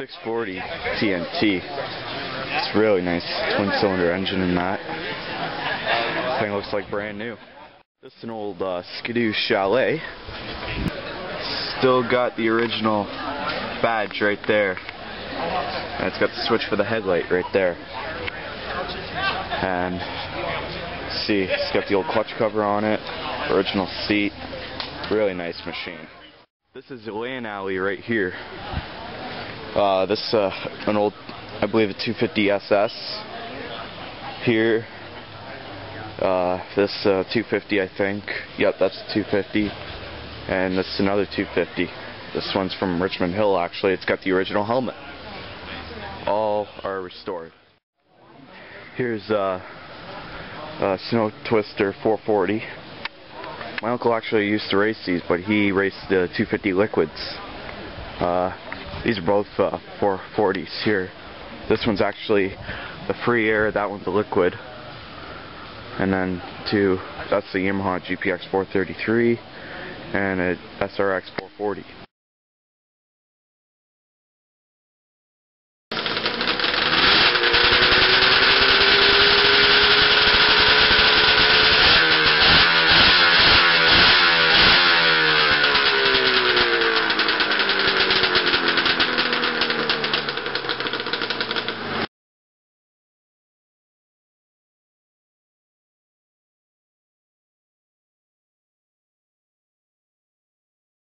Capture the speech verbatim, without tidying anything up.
six forty T N T. It's really nice twin cylinder engine in that. Thing looks like brand new. This is an old uh, ski-boose chalet. Still got the original badge right there. And it's got the switch for the headlight right there. And see, it's got the old clutch cover on it, original seat. Really nice machine. This is the lane alley right here. Uh, this is uh, an old, I believe, a two fifty S S here. Uh, this uh, two fifty, I think. Yep, that's two fifty. And this is another two fifty. This one's from Richmond Hill, actually. It's got the original helmet. All are restored. Here's uh, a Snow Twister four forty. My uncle actually used to race these, but he raced the two fifty liquids. Uh, these are both uh, four forties here. This one's actually the free air, that one's the liquid. And then two, that's the Yamaha G P X four thirty-three and a S R X four forty.